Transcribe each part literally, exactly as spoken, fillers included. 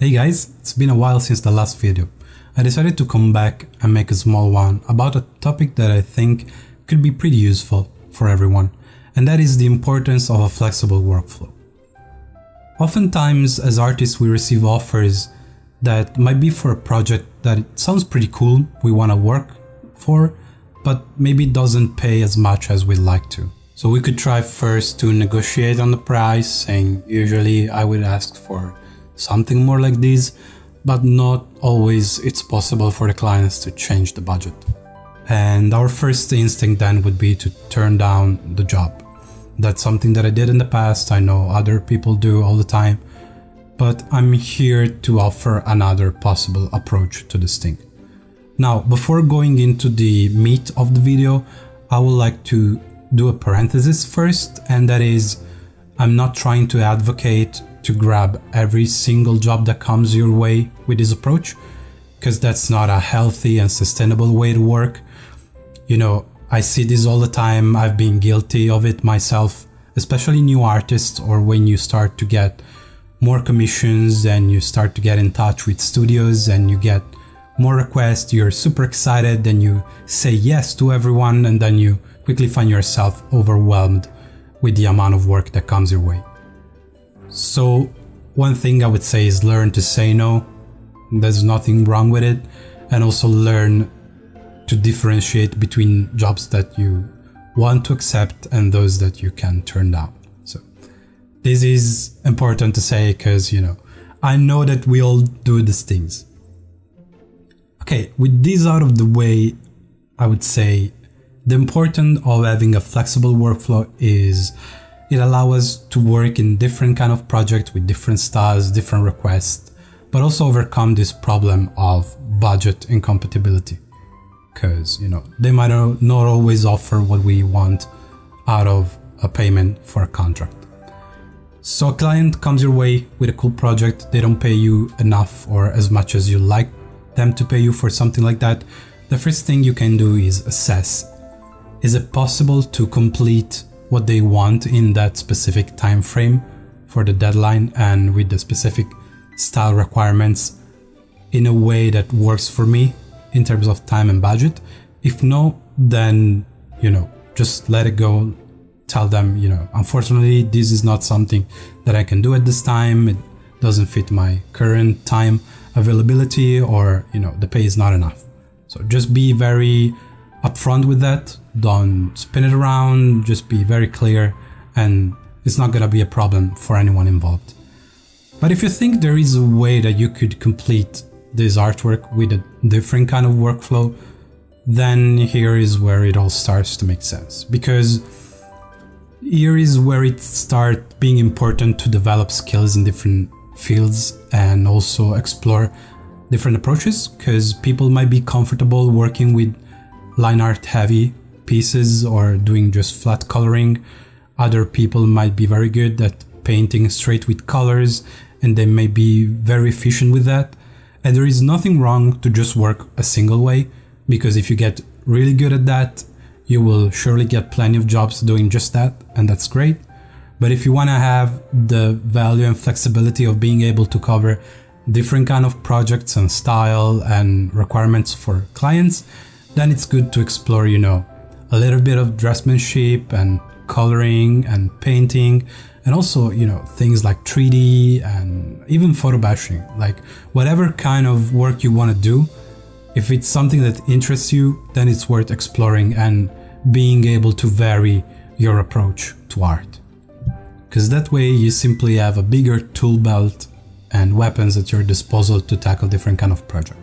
Hey guys, it's been a while since the last video. I decided to come back and make a small one about a topic that I think could be pretty useful for everyone, and that is the importance of a flexible workflow. Oftentimes as artists we receive offers that might be for a project that it sounds pretty cool, we want to work for, but maybe it doesn't pay as much as we'd like to. So we could try first to negotiate on the price, saying usually I would ask for something more like this, but not always it's possible for the clients to change the budget. And our first instinct then would be to turn down the job. That's something that I did in the past, I know other people do all the time, but I'm here to offer another possible approach to this thing. Now, before going into the meat of the video, I would like to do a parenthesis first, and that is, I'm not trying to advocate to grab every single job that comes your way with this approach, because that's not a healthy and sustainable way to work. You know, I see this all the time, I've been guilty of it myself, especially new artists, or when you start to get more commissions and you start to get in touch with studios and you get more requests, you're super excited, then you say yes to everyone, and then you quickly find yourself overwhelmed with the amount of work that comes your way. So one thing I would say is learn to say no. There's nothing wrong with it, and also learn to differentiate between jobs that you want to accept and those that you can turn down. So this is important to say because, you know, I know that we all do these things. Okay, with this out of the way, I would say the importance of having a flexible workflow is it allows us to work in different kind of projects with different styles, different requests, but also overcome this problem of budget incompatibility. Because, you know, they might not always offer what we want out of a payment for a contract. So a client comes your way with a cool project, they don't pay you enough or as much as you like them to pay you for something like that. The first thing you can do is assess. Is it possible to complete what they want in that specific time frame for the deadline and with the specific style requirements in a way that works for me in terms of time and budget? If no, then, you know, just let it go. Tell them, you know, unfortunately, this is not something that I can do at this time. It doesn't fit my current time availability, or, you know, the pay is not enough. So just be very upfront with that. Don't spin it around, just be very clear, and it's not gonna be a problem for anyone involved. But if you think there is a way that you could complete this artwork with a different kind of workflow, then here is where it all starts to make sense. Because here is where it starts being important to develop skills in different fields and also explore different approaches, because people might be comfortable working with line art heavy pieces or doing just flat coloring. Other people might be very good at painting straight with colors, and they may be very efficient with that. And there is nothing wrong to just work a single way, because if you get really good at that, you will surely get plenty of jobs doing just that, and that's great. But if you want to have the value and flexibility of being able to cover different kind of projects and style and requirements for clients, then it's good to explore, you know, a little bit of dressmanship and coloring and painting, and also, you know, things like three D and even photo bashing. Like whatever kind of work you want to do, if it's something that interests you, then it's worth exploring and being able to vary your approach to art. Because that way you simply have a bigger tool belt and weapons at your disposal to tackle different kind of projects.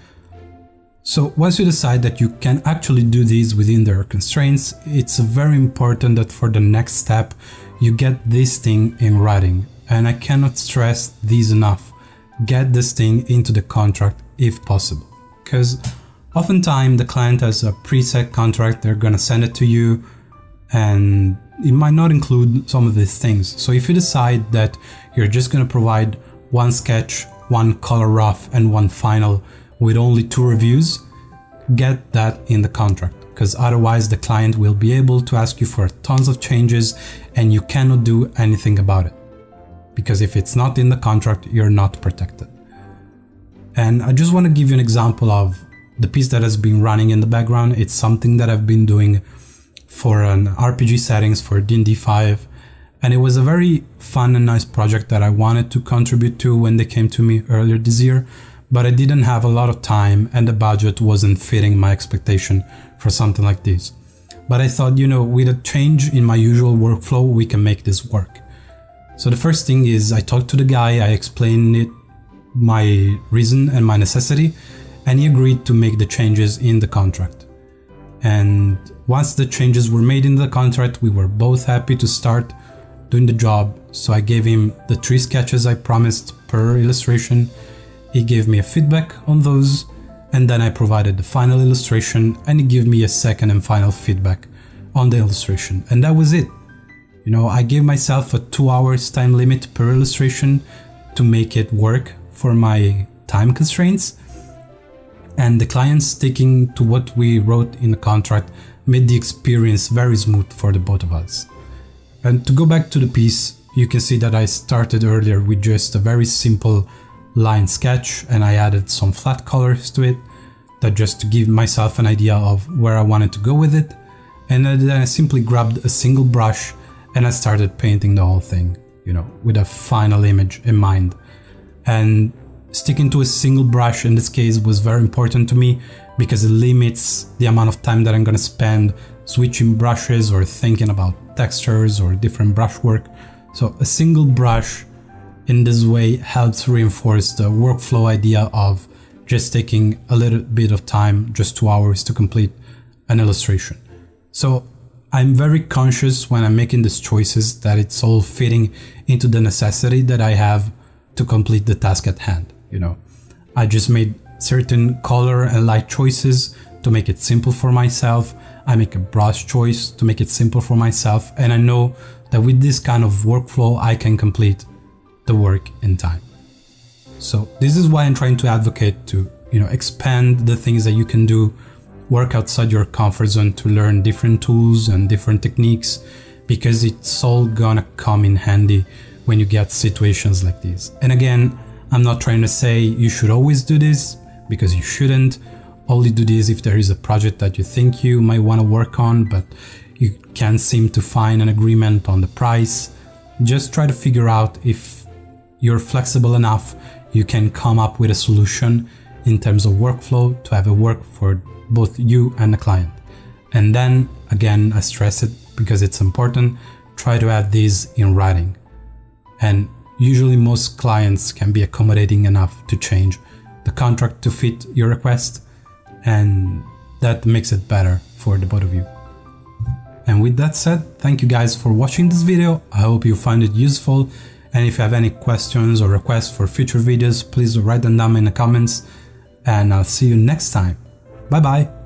So once you decide that you can actually do these within their constraints, it's very important that for the next step you get this thing in writing. And I cannot stress this enough. Get this thing into the contract if possible. Because oftentimes the client has a preset contract, they're gonna send it to you, and it might not include some of these things. So if you decide that you're just gonna provide one sketch, one color rough, and one final with only two reviews, get that in the contract, because otherwise the client will be able to ask you for tons of changes and you cannot do anything about it. Because if it's not in the contract, you're not protected. And I just want to give you an example of the piece that has been running in the background. It's something that I've been doing for an R P G settings for D and D five. And it was a very fun and nice project that I wanted to contribute to when they came to me earlier this year. But I didn't have a lot of time and the budget wasn't fitting my expectation for something like this. But I thought, you know, with a change in my usual workflow, we can make this work. So the first thing is I talked to the guy, I explained it, my reason and my necessity, and he agreed to make the changes in the contract. And once the changes were made in the contract, we were both happy to start doing the job. So I gave him the three sketches I promised per illustration. He gave me a feedback on those, and then I provided the final illustration, and he gave me a second and final feedback on the illustration. And that was it. You know, I gave myself a two hours time limit per illustration to make it work for my time constraints. And the client sticking to what we wrote in the contract made the experience very smooth for the both of us. And to go back to the piece, you can see that I started earlier with just a very simple line sketch, and I added some flat colors to it, that just to give myself an idea of where I wanted to go with it. And then I simply grabbed a single brush and I started painting the whole thing, you know, with a final image in mind. And sticking to a single brush in this case was very important to me because it limits the amount of time that I'm gonna spend switching brushes or thinking about textures or different brush work. So a single brush in this way helps reinforce the workflow idea of just taking a little bit of time, just two hours to complete an illustration. So I'm very conscious when I'm making these choices that it's all fitting into the necessity that I have to complete the task at hand. You know, I just made certain color and light choices to make it simple for myself. I make a brush choice to make it simple for myself. And I know that with this kind of workflow, I can complete the work in time. So this is why I'm trying to advocate to, you know, expand the things that you can do, work outside your comfort zone to learn different tools and different techniques, because it's all gonna come in handy when you get situations like this. And again, I'm not trying to say you should always do this, because you shouldn't. Only do this if there is a project that you think you might want to work on, but you can't seem to find an agreement on the price. Just try to figure out if you're flexible enough, you can come up with a solution in terms of workflow to have it work for both you and the client. And then again, I stress it because it's important, try to add these in writing. And usually most clients can be accommodating enough to change the contract to fit your request, and that makes it better for the both of you. And with that said, thank you guys for watching this video. I hope you find it useful. And if you have any questions or requests for future videos, please write them down in the comments, and I'll see you next time. Bye bye.